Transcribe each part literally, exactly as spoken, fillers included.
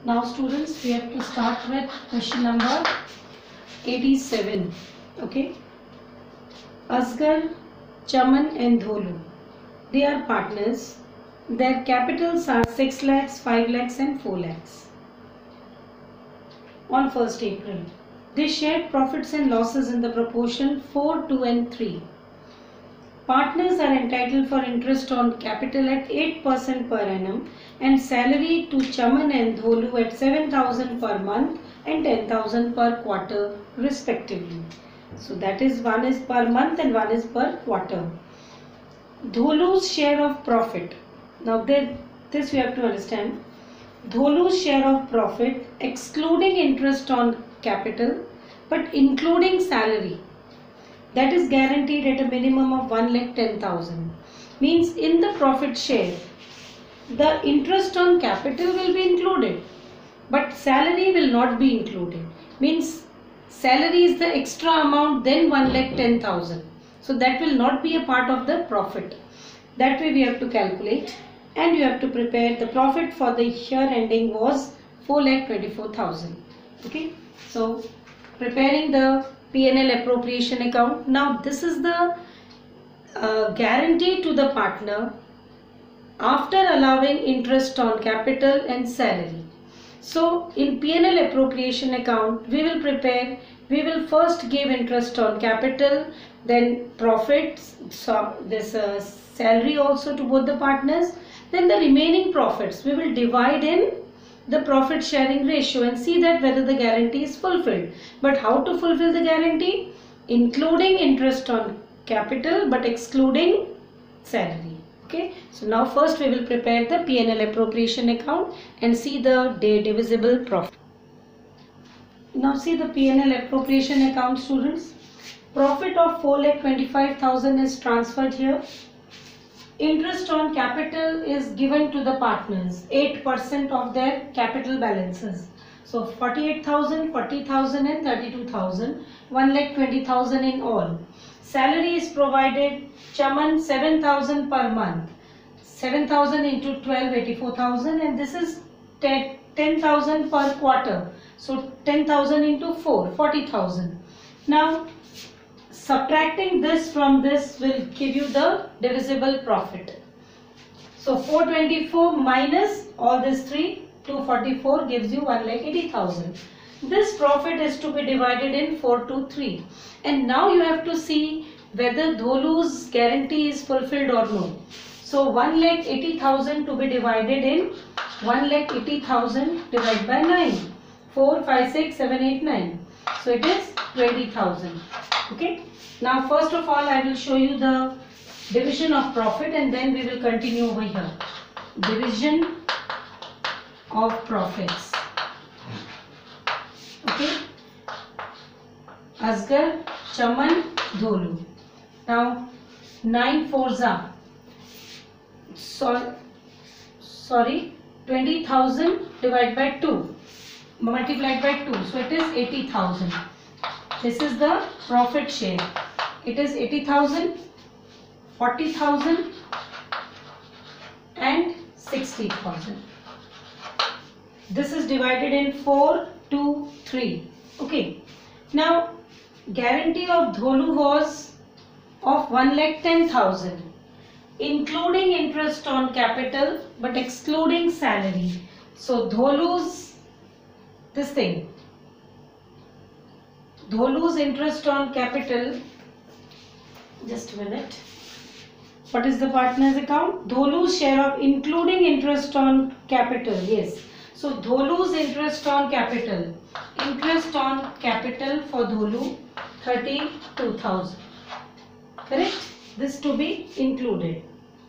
Now students, we have to start with question number eighty-seven. Okay. Asgar, Chaman and Dholu. They are partners. Their capitals are six lakhs, five lakhs and four lakhs. On first April. They shared profits and losses in the proportion four, two and three. Partners are entitled for interest on capital at eight percent per annum and salary to Chaman and Dholu at seven thousand per month and ten thousand per quarter respectively. So that is, one is per month and one is per quarter. Dholu's share of profit. Now there, this we have to understand. Dholu's share of profit excluding interest on capital but including salary, that is guaranteed at a minimum of one lakh ten thousand. Means in the profit share, the interest on capital will be included, but salary will not be included. Means salary is the extra amount than one lakh ten thousand. So that will not be a part of the profit. That way we have to calculate, and you have to prepare the profit for the year ending was four lakh twenty-four thousand. Okay. So preparing the P and L appropriation account. Now this is the uh, guarantee to the partner after allowing interest on capital and salary. So in P and L appropriation account we will prepare, we will first give interest on capital, then profits, so this uh, salary also to both the partners, then the remaining profits we will divide in the profit sharing ratio and see that whether the guarantee is fulfilled. But how to fulfill the guarantee? Including interest on capital but excluding salary. Okay. So now first we will prepare the P and L appropriation account and see the day divisible profit. Now see the P and L appropriation account, students. Profit of four lakh twenty-five thousand is transferred here. Interest on capital is given to the partners, eight percent of their capital balances. So forty-eight thousand, forty thousand and thirty-two thousand, one lakh twenty thousand in all. Salary is provided, Chaman seven thousand per month, seven thousand into twelve, eighty-four thousand, and this is ten thousand per quarter. So ten thousand into four, forty thousand. Now subtracting this from this will give you the divisible profit. So four twenty-four minus all these three, two forty-four gives you one lakh eighty thousand. This profit is to be divided in four to three. And now you have to see whether Dholu's guarantee is fulfilled or no. So one lakh eighty thousand to be divided in one lakh eighty thousand divided by nine. four, five, six, seven, eight, nine. So it is twenty thousand. Okay. Now first of all I will show you the division of profit and then we will continue over here. Division of profits. Okay. Asgar, Chaman, Dholu. Now nine fours are so, sorry twenty thousand divided by two multiplied by two, so it is eighty thousand. This is the profit share. It is eighty thousand, forty thousand and sixty thousand. This is divided in four, two, three. Okay. Now guarantee of Dholu was of one lakh ten thousand including interest on capital but excluding salary. So Dholu's this thing Dholu's interest on capital, just a minute. What is the partner's account? Dholu's share of including interest on capital, yes. So Dholu's interest on capital, interest on capital for Dholu, thirty-two thousand. Correct? This to be included.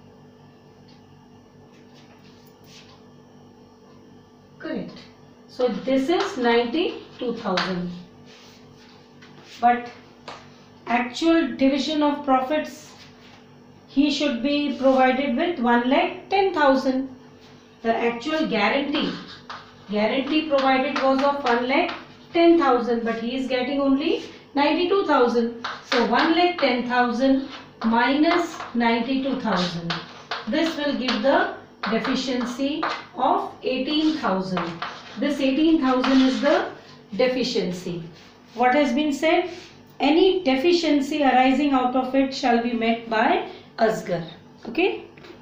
Correct. So this is ninety-two thousand. But actual division of profits, he should be provided with one lakh ten thousand. The actual guarantee, guarantee provided was of one lakh ten thousand, but he is getting only ninety-two thousand. So one lakh ten thousand minus ninety-two thousand. This will give the deficiency of eighteen thousand. This eighteen thousand is the deficiency. What has been said? Any deficiency arising out of it shall be met by Asgar. Okay?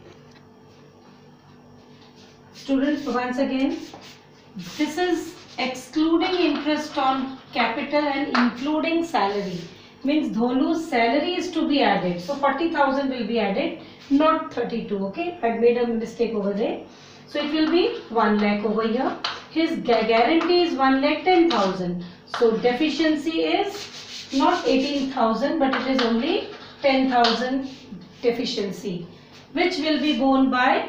Students, once again, this is excluding interest on capital and including salary. Means Dholu's salary is to be added. So forty thousand will be added, not thirty-two. Okay? I made a mistake over there. So it will be one lakh over here. His guarantee is one lakh ten thousand. So deficiency is not eighteen thousand, but it is only ten thousand deficiency, which will be borne by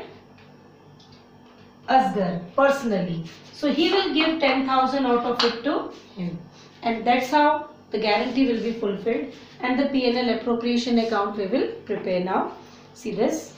Asgar personally. So he will give ten thousand out of it to him, and that's how the guarantee will be fulfilled, and the P and L appropriation account we will prepare now. See this.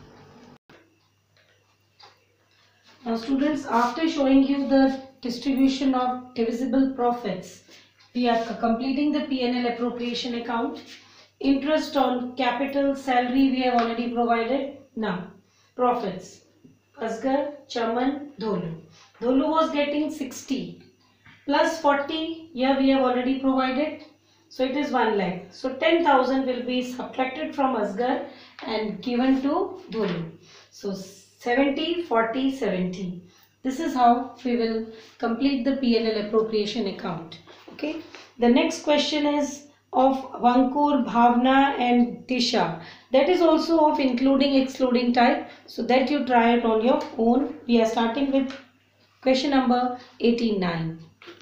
Now students, after showing you the distribution of divisible profits, we are completing the P and L appropriation account. Interest on capital, salary we have already provided. Now profits. Asgar, Chaman, Dholu. Dholu was getting sixty plus forty. Here we have already provided. So it is one lakh. So ten thousand will be subtracted from Asgar and given to Dholu. So seventy, forty, seventy. This is how we will complete the P and L appropriation account. Okay. The next question is of Vankur, Bhavna and Disha. That is also of including excluding type. So that you try it on your own. We are starting with question number eighty-nine.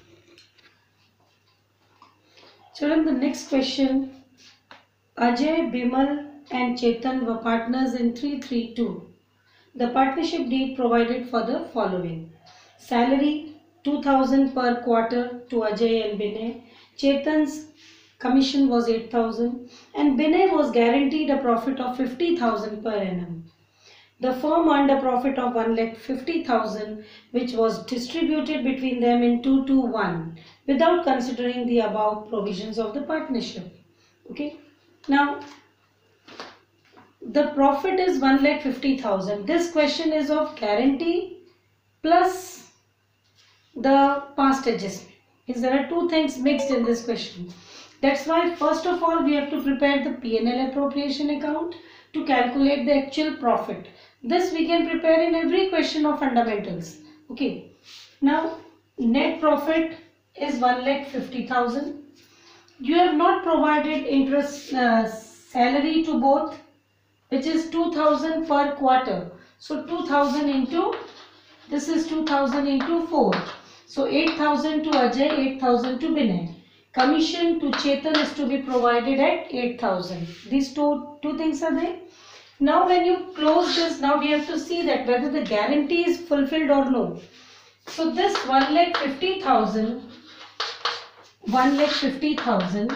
Children, the next question. Ajay, Bimal and Chetan were partners in three three two. The partnership deed provided for the following. Salary two thousand per quarter to Ajay and Binay. Chetan's commission was eight thousand and Binay was guaranteed a profit of fifty thousand per annum. The firm earned a profit of one lakh fifty thousand, which was distributed between them in two to one without considering the above provisions of the partnership. Okay. Now the profit is one lakh fifty thousand. This question is of guarantee plus the past adjustment. Is there are two things mixed in this question. That's why first of all we have to prepare the P and L appropriation account to calculate the actual profit. This we can prepare in every question of fundamentals. Okay. Now net profit is one lakh fifty thousand. You have not provided interest uh, salary to both, which is two thousand per quarter. So two thousand into, this is two thousand into four. So eight thousand to Ajay, eight thousand to Binay. Commission to Chetan is to be provided at eight thousand. These two, two things are there. Now when you close this, now we have to see that whether the guarantee is fulfilled or no. So this one lakh fifty thousand, one lakh fifty thousand,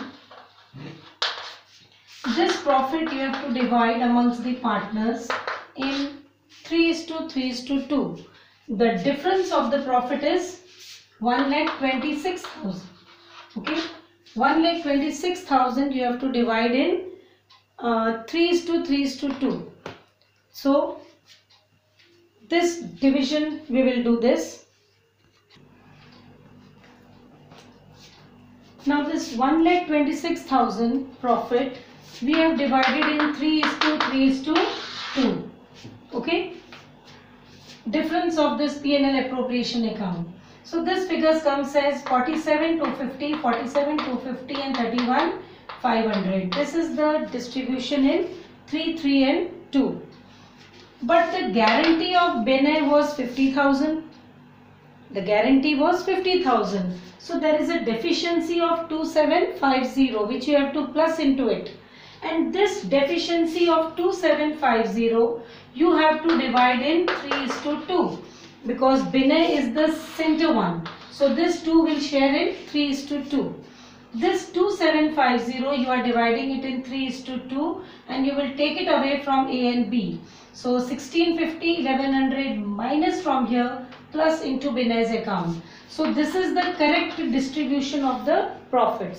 this profit you have to divide amongst the partners in three is to three is to two. The difference of the profit is one lakh twenty-six thousand. Okay, one lakh twenty-six thousand you have to divide in uh, three is to three is to two. So this division we will do this. Now this one lakh twenty-six thousand profit we have divided in three is to three is to two. Okay, difference of this P and L appropriation account. So this figures comes as forty-seven to fifty, forty-seven to fifty and thirty-one five hundred. This is the distribution in three, three and two. But the guarantee of Binay was fifty thousand. The guarantee was fifty thousand. So there is a deficiency of two seven five zero which you have to plus into it. And this deficiency of two seven five zero you have to divide in three is to two. Because Binay is the center one. So this two will share in three is to two. This two seven five zero you are dividing it in three is to two and you will take it away from A and B. So sixteen fifty, eleven hundred minus from here plus into Binay's account. So this is the correct distribution of the profits.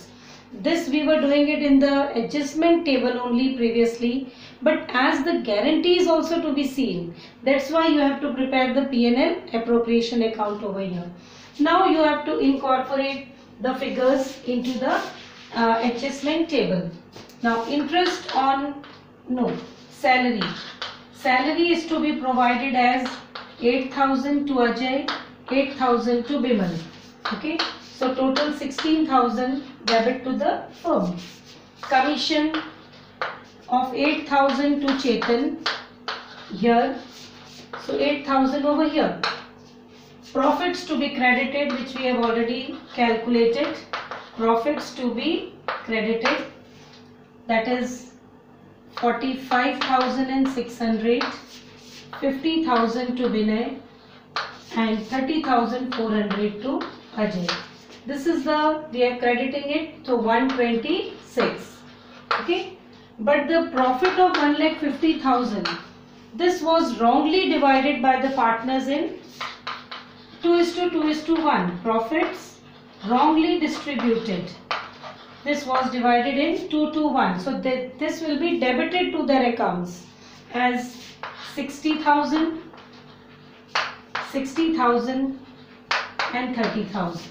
This we were doing it in the adjustment table only previously, but as the guarantee is also to be seen, that's why you have to prepare the P and L appropriation account over here. Now you have to incorporate the figures into the uh, adjustment table. Now interest on, no, salary. Salary is to be provided as eight thousand to Ajay, eight thousand to Bimal. Okay. So total sixteen thousand debit to the firm. Commission of eight thousand to Chetan here. So eight thousand over here. Profits to be credited, which we have already calculated. Profits to be credited, that is forty-five thousand six hundred, fifty thousand to Vinay and thirty thousand four hundred to Ajay. This is the, we are crediting it to one twenty-six. Okay. But the profit of one lakh fifty thousand, this was wrongly divided by the partners in two is to two is to one. Profits wrongly distributed. This was divided in two to one. So that this will be debited to their accounts as sixty thousand, sixty thousand and thirty thousand.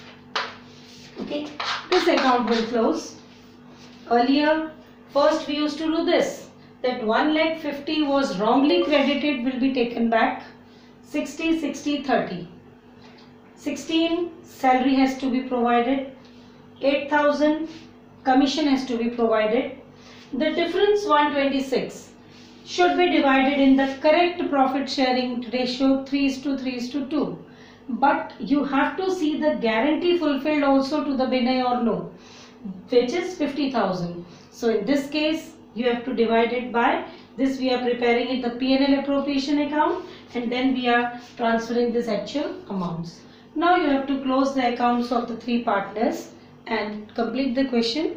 Okay, this account will close. Earlier, first we used to do this, that one lakh fifty was wrongly credited, will be taken back. sixty, sixty, thirty. sixteen, salary has to be provided. eight thousand, commission has to be provided. The difference one twenty-six should be divided in the correct profit sharing ratio three is to three is to two. But you have to see the guarantee fulfilled also to the Binay or no, which is fifty thousand. So in this case, you have to divide it by this. We are preparing it the P and L appropriation account, and then we are transferring this actual amounts. Now you have to close the accounts of the three partners and complete the question.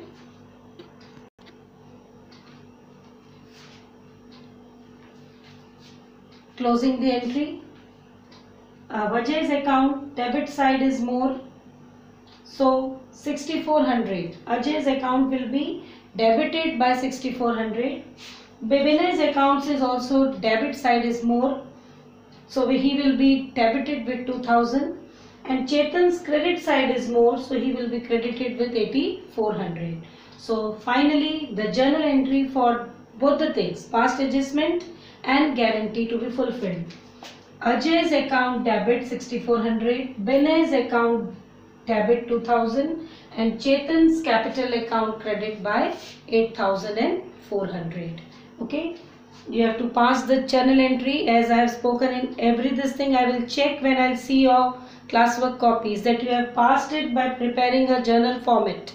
Closing the entry. Uh, Vajay's account debit side is more, so sixty-four hundred. Ajay's account will be debited by sixty-four hundred. Bibinay's accounts is also debit side is more, so he will be debited with two thousand. And Chetan's credit side is more, so he will be credited with eighty-four hundred. So finally the journal entry for both the things, past adjustment and guarantee, to be fulfilled. Ajay's account debit sixty-four hundred, Binay's account debit two thousand and Chetan's capital account credit by eight thousand four hundred. Okay, you have to pass the journal entry. As I have spoken in every this thing, I will check when I will see your classwork copies that you have passed it by preparing a journal format.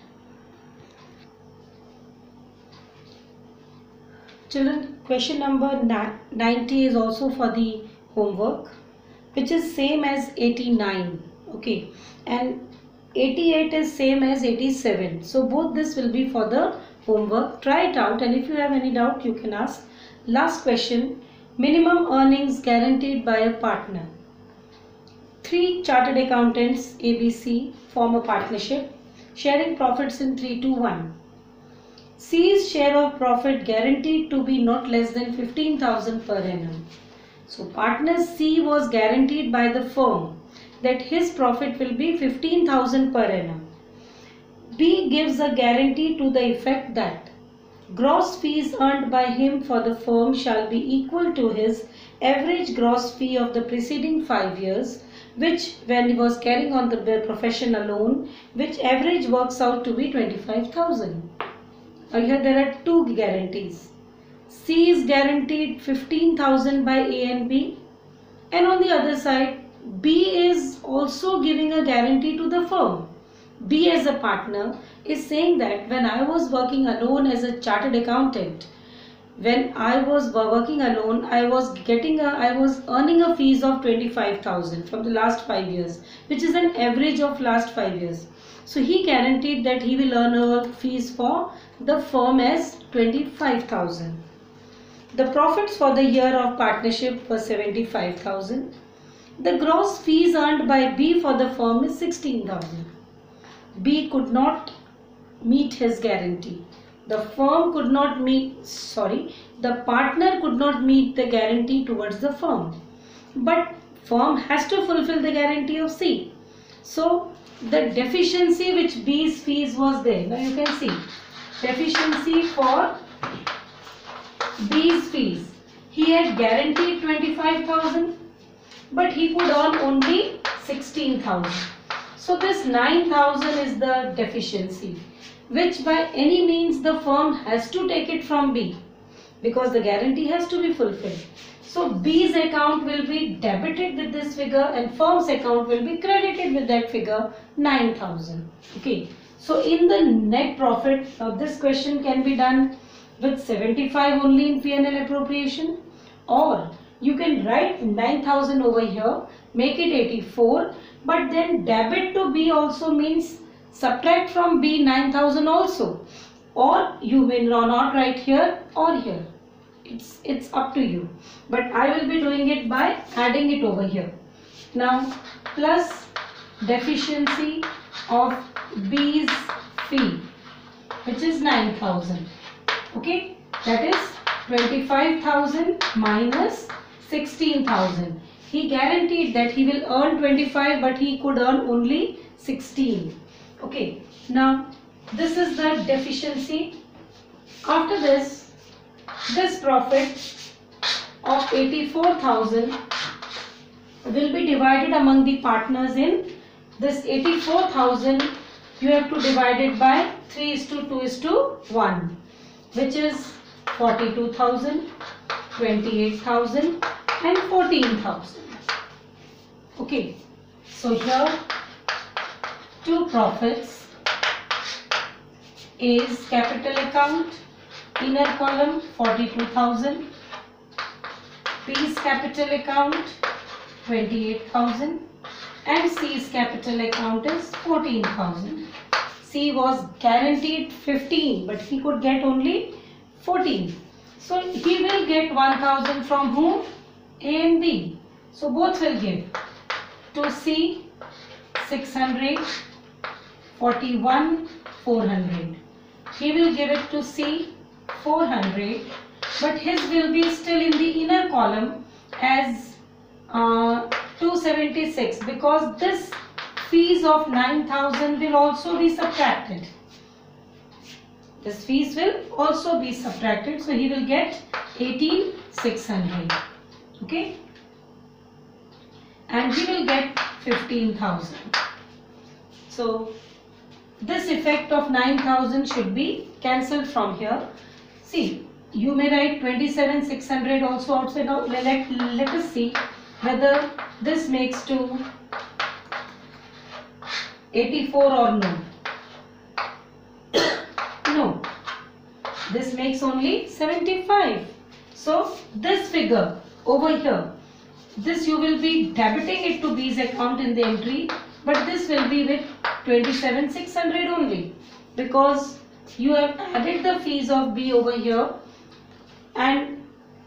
Children, question number ninety is also for the homework, which is same as eighty-nine. Okay, and eighty-eight is same as eighty-seven. So both this will be for the homework. Try it out, and if you have any doubt, you can ask. Last question, minimum earnings guaranteed by a partner. Three chartered accountants A B C form a partnership, sharing profits in three to one. C's share of profit guaranteed to be not less than fifteen thousand per annum. So partner C was guaranteed by the firm that his profit will be fifteen thousand per annum. B gives a guarantee to the effect that gross fees earned by him for the firm shall be equal to his average gross fee of the preceding five years, which when he was carrying on the profession alone, which average works out to be twenty-five thousand. Now here there are two guarantees. C is guaranteed fifteen thousand by A and B, and on the other side B is also giving a guarantee to the firm. B as a partner is saying that when I was working alone as a chartered accountant, when I was working alone, I was getting a, I was earning a fees of twenty-five thousand from the last five years, which is an average of last five years. So he guaranteed that he will earn a fees for the firm as twenty-five thousand. The profits for the year of partnership were seventy-five thousand. The gross fees earned by B for the firm is sixteen thousand. B could not meet his guarantee. The firm could not meet, sorry, the partner could not meet the guarantee towards the firm. But firm has to fulfill the guarantee of C. So the deficiency which B's fees was there. Now you can see deficiency for B's fees. He had guaranteed twenty-five thousand, but he could earn only sixteen thousand. So this nine thousand is the deficiency, which by any means the firm has to take it from B, because the guarantee has to be fulfilled. So B's account will be debited with this figure and firm's account will be credited with that figure, nine thousand. Okay. So in the net profit, now this question can be done with seventy-five only in P and L appropriation, or you can write nine thousand over here, make it eighty-four, but then debit to B also means subtract from B nine thousand also, or you may not write here or here. It's, it's up to you, but I will be doing it by adding it over here. Now plus deficiency of B's fee, which is nine thousand. Okay, that is twenty-five thousand minus sixteen thousand. He guaranteed that he will earn twenty-five, but he could earn only sixteen. Okay, now this is the deficiency. After this, this profit of eighty-four thousand will be divided among the partners in this eighty-four thousand. You have to divide it by three is to two is to one, which is forty-two thousand, twenty-eight thousand and fourteen thousand. Okay, so here two profits is capital account, inner column forty-two thousand, B's capital account twenty-eight thousand and C's capital account is fourteen thousand. C was guaranteed fifteen, but he could get only fourteen. So he will get one thousand from whom? A and B. So both will give. To C six hundred, forty-one, four hundred. He will give it to C four hundred, but his will be still in the inner column as uh, two seventy-six, because this fees of nine thousand will also be subtracted. This fees will also be subtracted, so he will get eighteen six hundred. Okay, and he will get fifteen thousand. So this effect of nine thousand should be cancelled from here. See, you may write twenty-seven six hundred also outside. Now let, let us see whether this makes to eighty-four or no. No, this makes only seventy-five. So this figure over here, this you will be debiting it to B's account in the entry, but this will be with twenty-seven six hundred only, because you have added the fees of B over here, and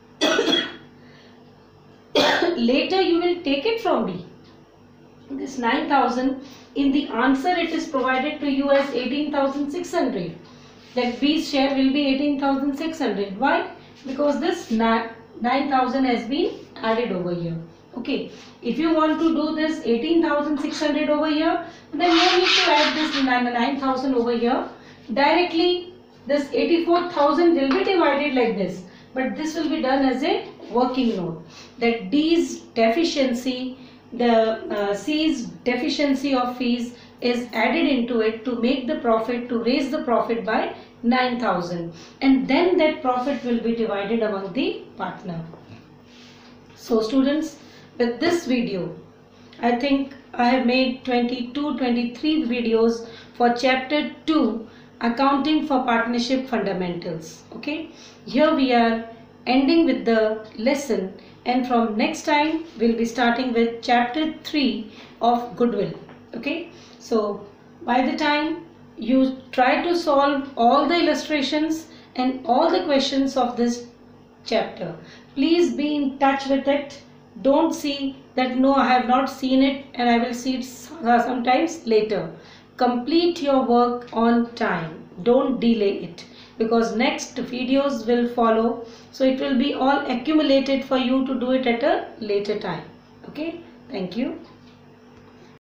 later you will take it from B. This nine thousand, in the answer it is provided to you as eighteen thousand six hundred. That B's share will be eighteen thousand six hundred. Why? Because this nine thousand has been added over here. Okay, if you want to do this eighteen thousand six hundred over here, then no need to add this nine thousand over here. Directly this eighty-four thousand will be divided like this, but this will be done as a working note, that D's deficiency, the uh, C's deficiency of fees is added into it to make the profit, to raise the profit by nine thousand, and then that profit will be divided among the partner. So students, with this video, I think I have made twenty-two twenty-three videos for chapter two, accounting for partnership fundamentals. Okay, here we are ending with the lesson, and from next time we'll be starting with chapter three of goodwill. Okay, so by the time you try to solve all the illustrations and all the questions of this chapter, please be in touch with it. Don't see that no, I have not seen it and I will see it sometimes later. Complete your work on time. Don't delay it, because next videos will follow, so it will be all accumulated for you to do it at a later time. Okay, thank you.